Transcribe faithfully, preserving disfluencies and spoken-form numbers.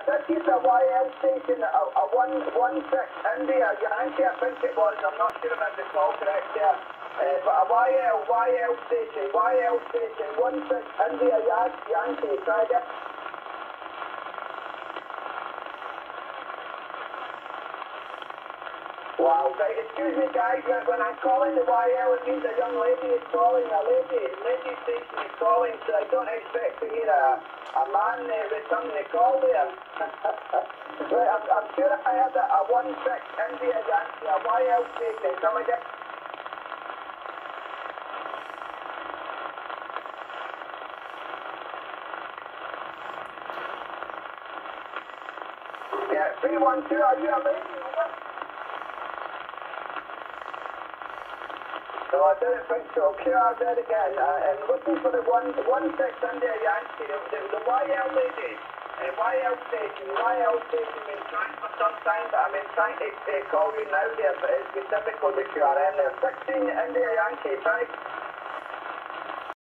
This is a Y L station, a, a one one six India Yankee, I think it was. I'm not sure if I recall correct there. Uh, but a Y L, Y L station, Y L station, one six India Yankee, try it. Wow, right, excuse me guys, when I'm calling the Y L, it means a young lady is calling, a lady, lady station is calling, so I don't expect to hear a, a man uh, returning the call there. Right, I'm, I'm sure I had a, a one six India Yankee, a Y L station, come again. Yeah, three one two, are you a lady? No, I didn't think so. Okay, I'll do it again. Uh, I'm looking for the one, one six India Yankee, the, the, the Y L lady. Uh, Y L station, Y L station. I've been trying for some time, but I've been trying to uh, call you now there, but it's been difficult with Q R M there. sixteen India Yankee, try.